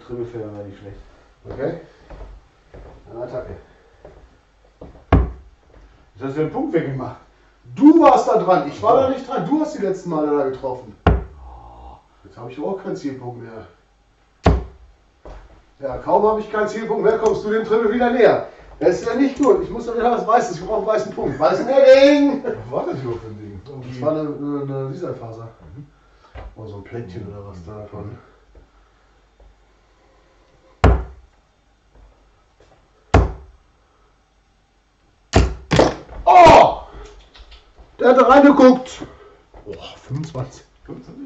Dribbelfehler wäre nicht schlecht. Okay. Eine Attacke. Jetzt hast du den Punkt weggemacht. Du warst da dran, ich war da nicht dran. Du hast die letzten Male da getroffen. Jetzt habe ich auch keinen Zielpunkt mehr. Ja, kaum habe ich keinen Zielpunkt mehr, kommst du dem Dribbel wieder näher. Das ist ja nicht gut. Ich muss doch wieder was Weißes. Ich brauche einen weißen Punkt. Weißen Edding! Was war das überhaupt für ein Ding? Das war eine Dieselfaser. Oder so ein Plättchen oder was da davon. Oh! Der hat da reingeguckt. Oh, 25. 25?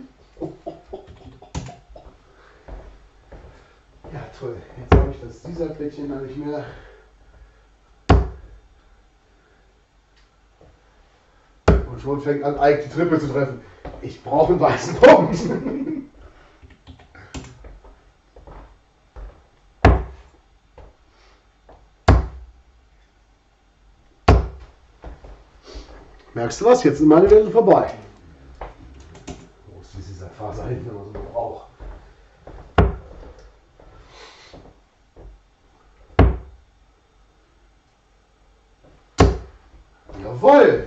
Ja, toll. Jetzt habe ich das Dieselplättchen da nicht mehr. Und schon fängt an, Ike die Triple zu treffen. Ich brauche einen weißen Punkt. Merkst du was? Jetzt sind meine Werte vorbei. Wo ist dieser Faser hinten, wenn man so braucht? Jawohl!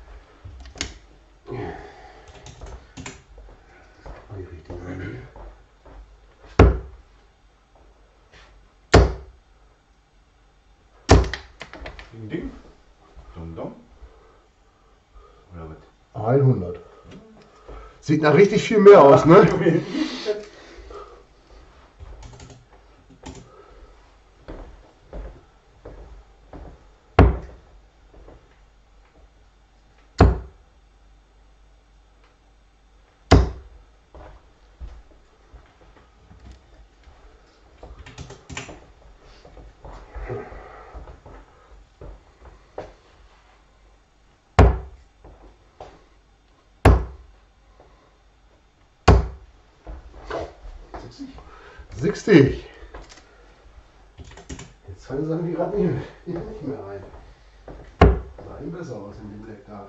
Ding, ding. Dum, dum. Oder was? 100. Sieht nach richtig viel mehr aus, ne? Siehst dich. Jetzt fallen Sachen die gerade nicht mehr rein. Sah ihm besser aus in dem Black da.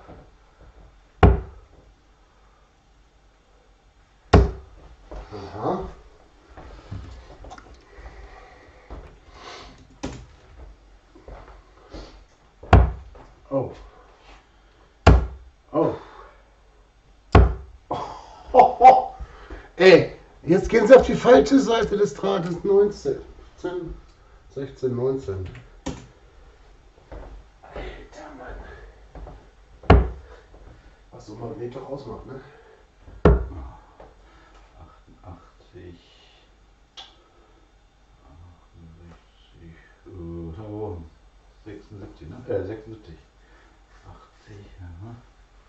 Aha. Oh. Oh. Oh. Ey. Jetzt gehen sie auf die falsche Seite des Drahtes. 19, 16, 19. Alter Mann. Was so ein Magnet doch ausmacht, ne? 88. 68. 76, ne? 76. 80, ja.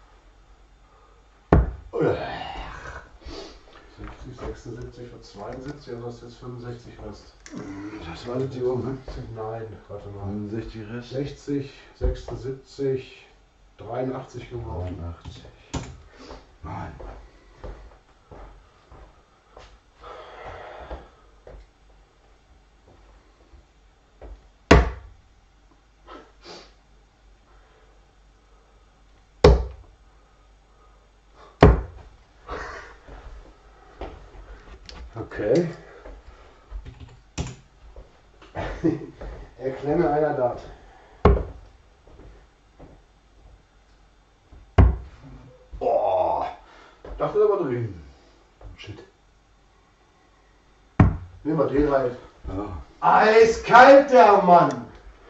60, 76 und 72, also hast du jetzt 65 Rest. Das war die Uhr, ne? Nein, warte mal. 65 Rest. 60, 76, 83 geworfen. 89. Nein. Okay. Erklär mir einer Dart. Oh, dachte aber drin. Shit. Nehmen wir den halt. Ja. Eiskalt, der Mann!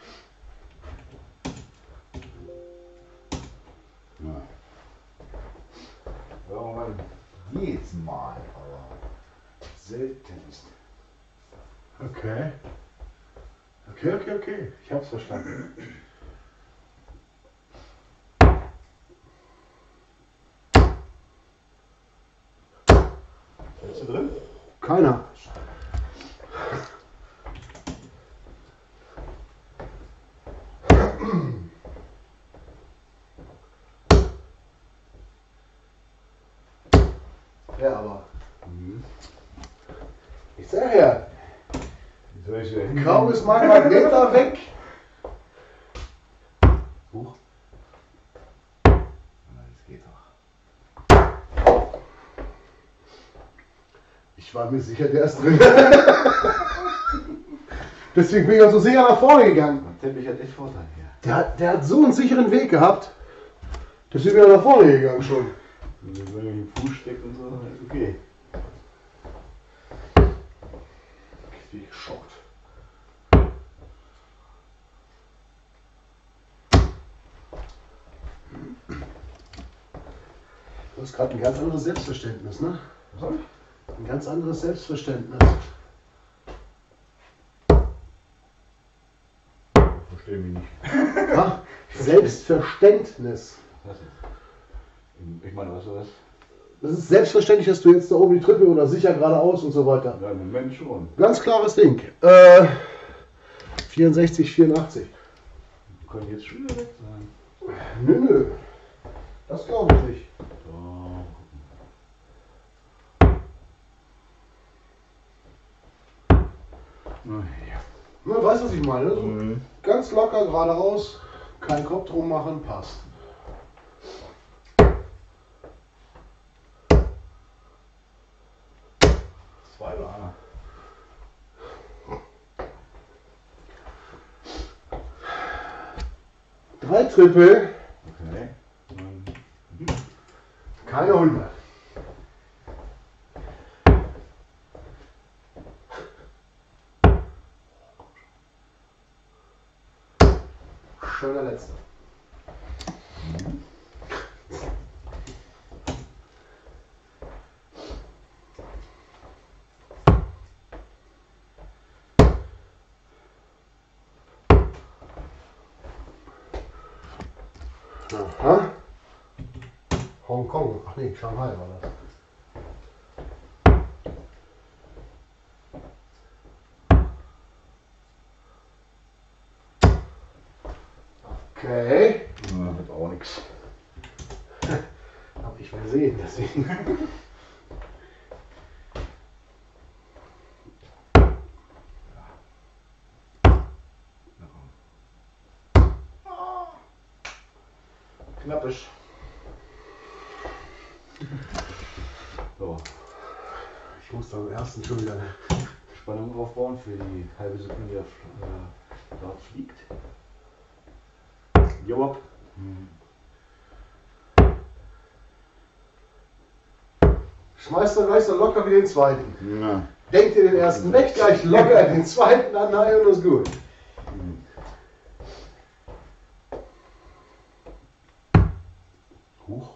Ja. Irgendwann jedes Mal, aber seltenst. Okay. Okay. Ich hab's verstanden. Ist du drin? Keiner. Ja, aber. Ich sag ja, Wie soll ich denn? kaum ist mein Magnet da weg. Huch. Das geht doch. Ich war mir sicher, der ist drin. Deswegen bin ich auch so sicher nach vorne gegangen. Der Teppich hat echt Vorteil hier. Der hat so einen sicheren Weg gehabt. Deswegen bin ich nach vorne gegangen schon. Wenn du den Fuß steckt und so, ist okay. Ich bin geschockt. Du hast gerade ein ganz anderes Selbstverständnis, ne? Was hab ich? Ein ganz anderes Selbstverständnis. Verstehe mich nicht. Ha? Selbstverständnis. Was heißt das? Ich meine, was ist das? Das ist selbstverständlich, dass du jetzt da oben die Treppe oder sicher geradeaus und so weiter. Ja, im Moment schon. Ganz klares Ding. 64, 84. Wir können jetzt schon wieder weg sein. Nö. Das glaube ich nicht. So. Na ja. Na, weißt du, was ich meine? So Mhm. ganz locker geradeaus, keinen Kopf drum machen, passt. Zwei oder einer? Drei Triple, Okay. keine 100. Schöner letzter. Aha. Hongkong. Ach nee, Shanghai war das. Okay. Ja, wird auch nichts. Hab ich gesehen, deswegen. Knappisch. So, Ich muss beim ersten schon wieder. Spannung aufbauen für die halbe Sekunde, die dort fliegt. Job. Schmeißt dann gleich so locker wie den zweiten. Ja. Denkt ihr den ersten weg, gleich locker den zweiten an, nein, und ist gut. Huch.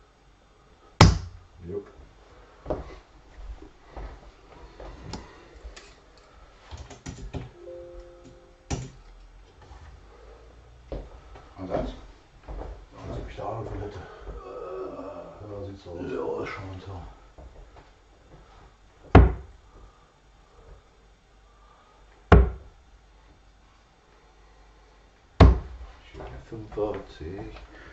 Jupp. Und eins? Was hab ich da Ahnung von hätte? Ja, sieht so aus. Ja, schon so. Schöne 45.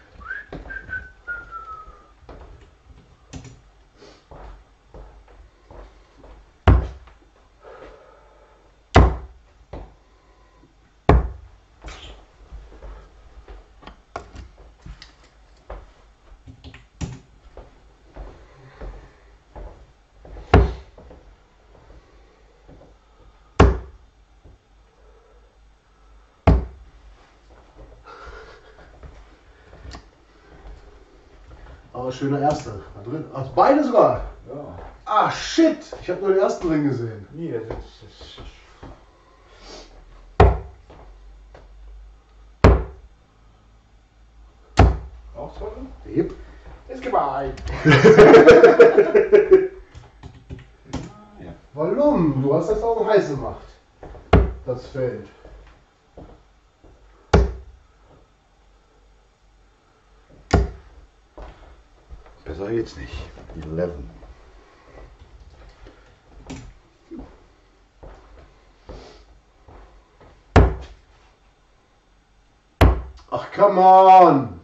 Aber schöner erster. Da drin. Ach, beide sogar. Ja. Ah, shit. Ich habe nur den ersten Ring gesehen. Nee, das ist. Auch zwei? Yep. Jetzt gib mal ein. Ja. Warum? Du hast das auch heiß gemacht. Das Feld. Besser geht's nicht. 11. Ach, come on.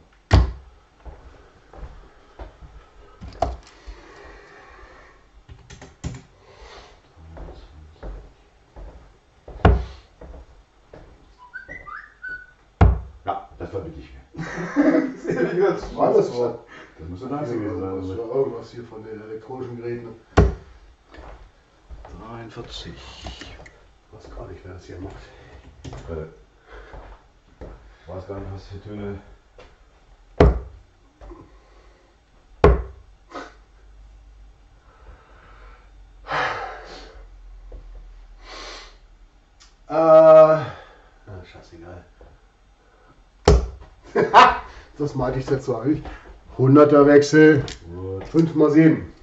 Ja, das verbitte ich mir. Das war das Wort. Das muss ein einziger Das sein. war irgendwas hier von den elektronischen Geräten. 43. Ich weiß gar nicht, wer das hier macht. Weiß gar nicht, was für Töne. Scheißegal. Das meinte ich jetzt so eigentlich. 100er Wechsel. Gut. 5 mal 7.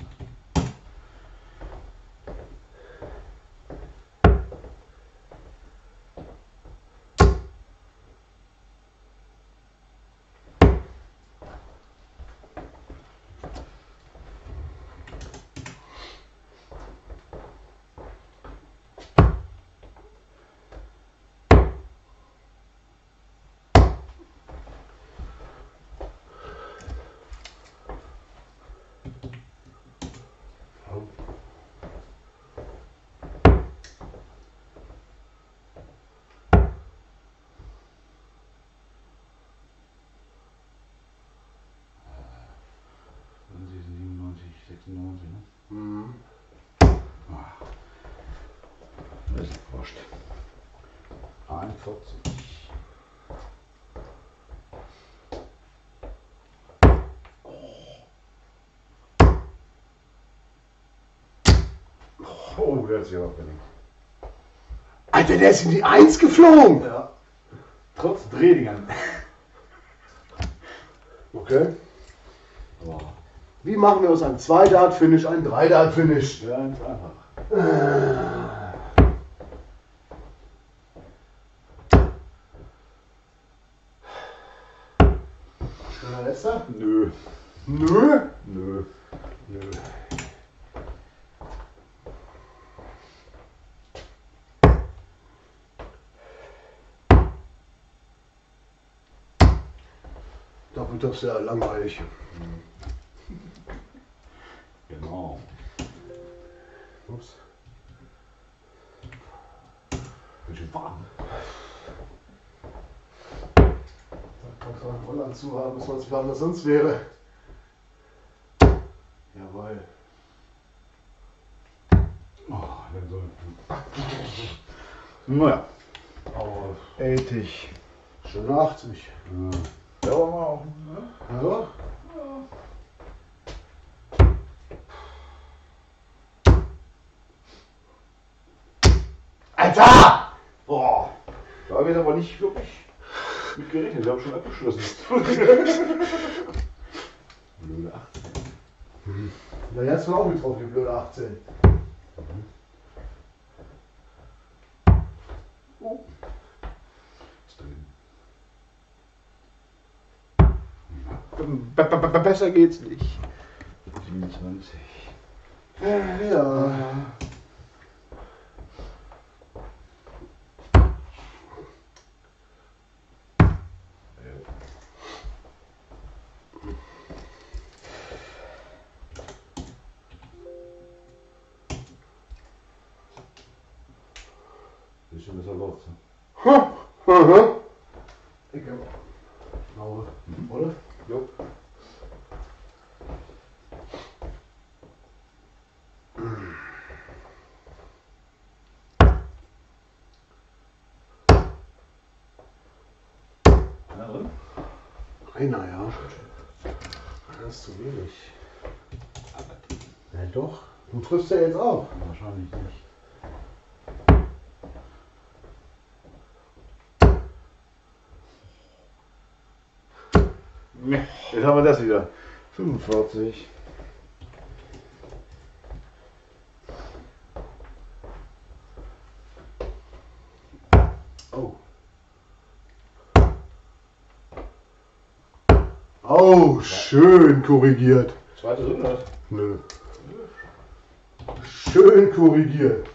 Dann sind sie 97, 96, ne? Mhm. Das ist wurscht. 41. Oh, der hat sich aber verlinkt. Alter, der ist in die 1 geflogen. Ja. Trotz Drehungen. Okay. Wow. Wie machen wir aus einem 2-Dart-Finish ein 3-Dart-Finish? Ganz einfach. Schöner letzter? Nö. Nö. Nö. Nö. Doppelt ist ja langweilig. Genau. Ups. Bisschen warm. Da kannst du einen Vollanzug haben, bis man es warm als sonst wäre. Jawohl. Oh, dann so. Naja. Aber 80. schöne 80. Ja. Der war mal auch. Ne? Ja. Alter! Boah. Da habe ich aber nicht wirklich mit gerechnet. Wir haben schon abgeschlossen. Blöde 18. Na, jetzt war auch getroffen, die blöde 18. Oh. Ist drin. Besser geht's nicht. 27. Ja. Bisschen besser läuft's. Ich glaube. Oder? Jo. Na drin? Einer, ja. Das ist zu wenig. Ja, doch. Du triffst ja jetzt auch. Wahrscheinlich nicht. Jetzt haben wir das wieder. 45. Oh. Oh, schön korrigiert. Zweite Runde. Nö. Schön korrigiert.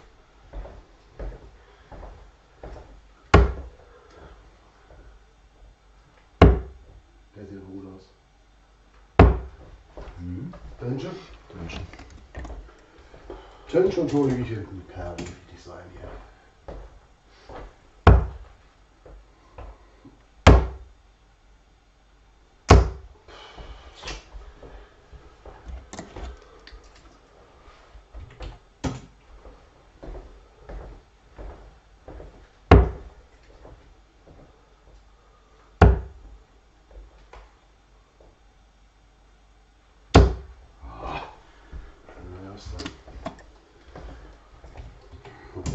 Der sieht gut aus. Tönchen? Tönchen. Tönchen und so liege ich hinten. Perlen, wie die sein hier.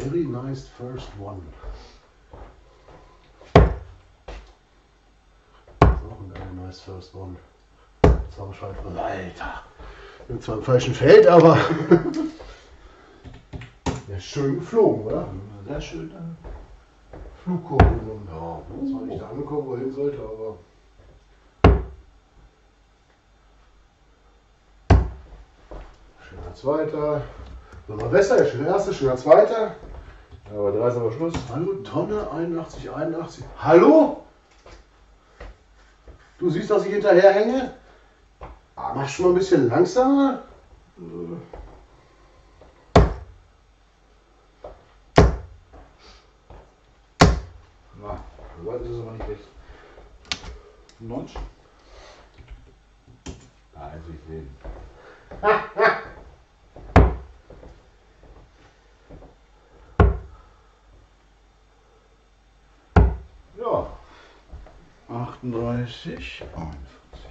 Very nice first one. Das ist auch ein very nice first one. Zaunschweif, Alter. Bin zwar im falschen Feld, aber der ist schön geflogen, oder? Sehr schön. Flugkurve. Ja, zwar nicht da angekommen, wo er hin sollte, aber. Schöner Zweiter. Nochmal besser, schöner Erster, schöner Zweiter. Aber 3 ist aber Schluss. Hallo, Tonne, 81, 81. Hallo? Du siehst, dass ich hinterherhänge? Mach schon mal ein bisschen langsamer. Na, so weit ist es aber nicht recht. 90? Ah, endlich sehen. Ja. 38, 41.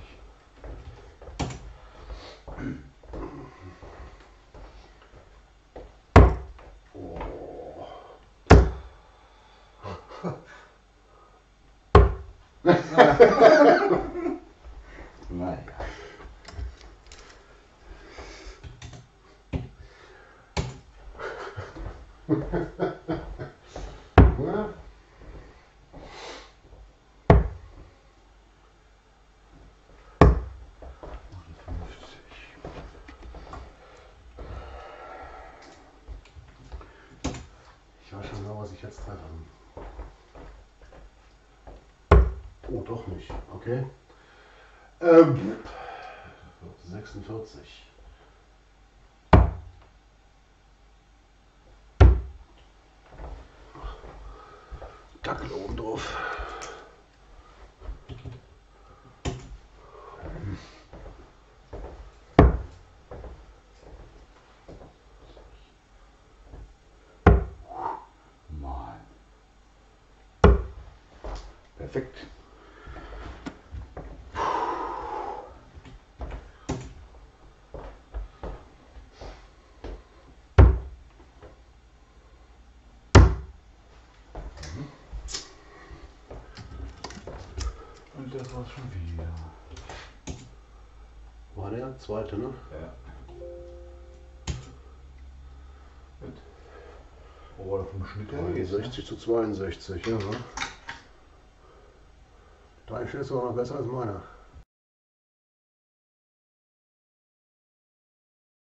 Naja. Ja. Ich weiß schon genau, was ich jetzt treffe. Oh, doch nicht. Okay. 46. Dackel oben drauf. Mann. Perfekt. Und das war's schon wieder. War der zweite, ne? Ja. Gut. Wo war der vom Schnitt her? 60 zu 62, ja. Dein Schuss war noch besser als meiner.